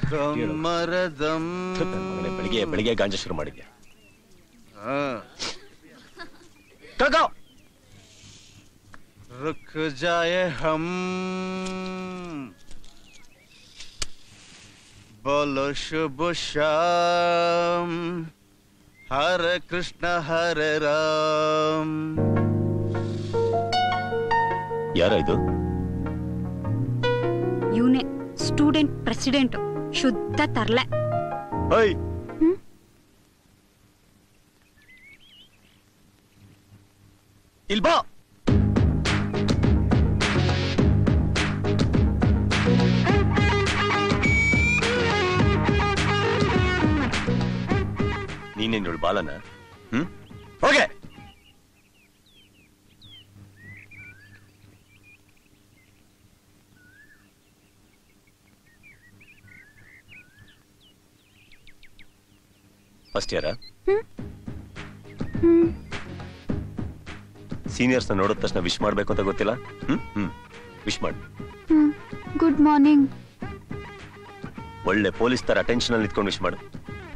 ಬೆಳಿಗ್ಗೆ ಬೆಳಿಗ್ಗೆ ಗಾಂಜಾ ಶುರು ಮಾಡಿದ್ಯಾ? रुक जाए हम बोलो शुभ शाम हरे कृष्ण हरे राम. ಯಾರ ಇದು? ಇವನೇ ಸ್ಟೂಡೆಂಟ್ ಪ್ರೆಸಿಡೆಂಟ್, ಶುದ್ಧ ತರ್ಲೆ. ಇಲ್ಬಾ. ನೀನೇನು ಬಾಲನ? ಹೋಗೆ. ಫಸ್ಟ್ ಇಯರಾ? ಸೀನಿಯರ್ಸ್ ನೋಡಿದ ತಕ್ಷಣ ವಿಶ್ ಮಾಡ್ಬೇಕು ಅಂತ ಗೊತ್ತಿಲ್ಲ? ವಿಶ್ ಮಾಡು. Good morning. ಒಳ್ಳೆ ಪೊಲೀಸ್ ತರ ಅಟೆನ್ಷನ್ ಅಲ್ಲಿ ನಿಂತ್ಕೊಂಡು ವಿಶ್ ಮಾಡು.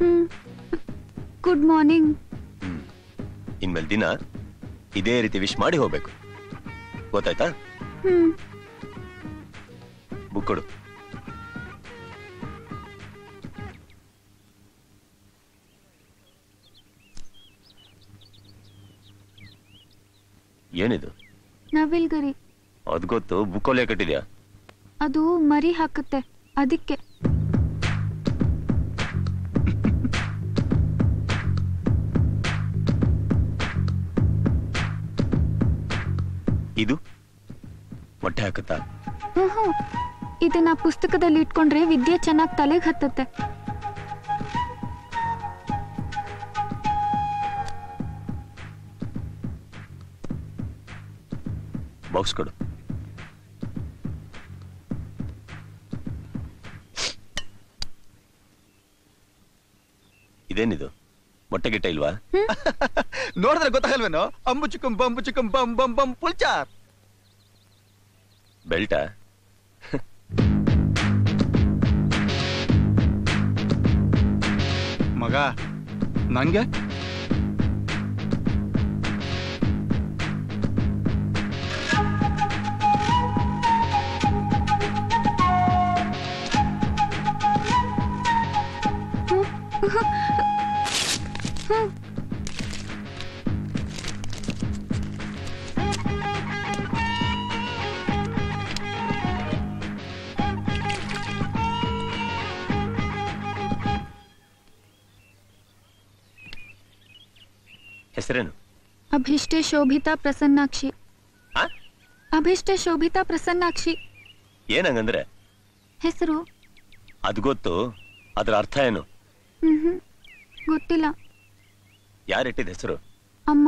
Good morning. ಇನ್ಮೇಲೆ ದಿನ ಇದೇ ರೀತಿ ವಿಶ್ ಮಾಡಿ ಹೋಗ್ಬೇಕು, ಗೊತ್ತಾಯ್ತಾ? ಬುಕ್ ಕೊಡು. ಏನಿದು? ನವಿಲ್ಗರಿ. ಅದ್ ಗೊತ್ತು, ಬುಕ್ಕಲ್ಲೇ ಕಟ್ಟಿದ್ಯಾ? ಅದು ಮರಿ ಹಾಕುತ್ತೆ, ಅದಕ್ಕೆ. ಇದು ಮೊಟ್ಟೆ ಹಾಕುತ್ತಾ? ಇದನ್ನ ಪುಸ್ತಕದಲ್ಲಿ ಇಟ್ಕೊಂಡ್ರೆ ವಿದ್ಯೆ ಚೆನ್ನಾಗಿ ತಲೆಗೆ ಹತ್ತುತ್ತೆ. ಬಾಕ್ಸ್ ಕೊಡು. ಇದೇನಿದು? ಮೊಟ್ಟೆ ಗಿಟ್ಟ ಇಲ್ವಾ? ನೋಡಿದ್ರೆ ಗೊತ್ತಾಗಲ್ವೇನೋ? ಅಂಬು ಚಿಕ್ಕಂ ಬಂಬು ಚಿಕ್ಕಂ ಬಂ ಬಂ ಬಂ ಪುಲ್ಚಾರ್. ಬೆಲ್ಟಾ? ಮಗ ನಂಗೆ ಹೆಸರೇನು? ಅಭಿಷ್ಟೆ ಶೋಭಿತಾ ಪ್ರಸನ್ನಾಕ್ಷಿ. ಅಭಿಷ್ಟೆ ಶೋಭಿತಾ ಪ್ರಸನ್ನಾಕ್ಷಿ. ಏನಂಗಂದ್ರೆ ಹೆಸರು? ಅದು ಗೊತ್ತು, ಅದ್ರ ಅರ್ಥ ಏನು? ಗೊತ್ತಿಲ್ಲ. ಯಾರಿಟ್ಟಿದ ಹೆಸರು? ಅಮ್ಮ.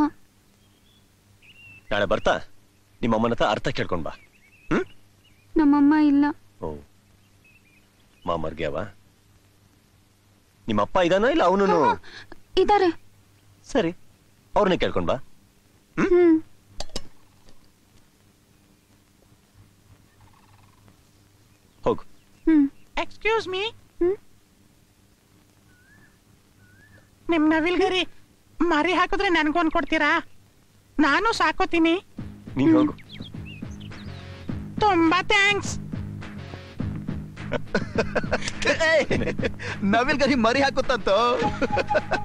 ನಾಳೆ ಬರ್ತಾ ನಿಮ್ಮ ಅಮ್ಮನ ಹತ್ರ ಅರ್ಥ ಕೇಳ್ಕೊಂಡ್ ಬಾ. ನಮ್ಮಮ್ಮ ಇಲ್ಲ. ಓ, ಮಾಮರ್ಗ್ಯಾವ? ನಿಮ್ಮ ಅಪ್ಪ ಇದಾನ ಇಲ್ಲ ಅವನು? ಇದಾರೆ. ಸರಿ, ಅವ್ರನ್ನೇ ಕೇಳ್ಕೊಂಡ್ ಬಾ. ಹೋಗು. ಎಕ್ಸ್ಕ್ಯೂಸ್ ಮೀ, ನಿಮ್ ನವಿಲ್ಗರಿ ಮರಿ ಹಾಕಿದ್ರೆ ನನ್ಗೊಂದ್ ಕೊಡ್ತೀರಾ? ನಾನು ಸಾಕೋತೀನಿ. ನೀನ್ ಹೋಗು. ತುಂಬಾ ಥ್ಯಾಂಕ್ಸ್. ನವಿಲ್ಗರಿ ಮರಿ ಹಾಕುತ್ತಂತ.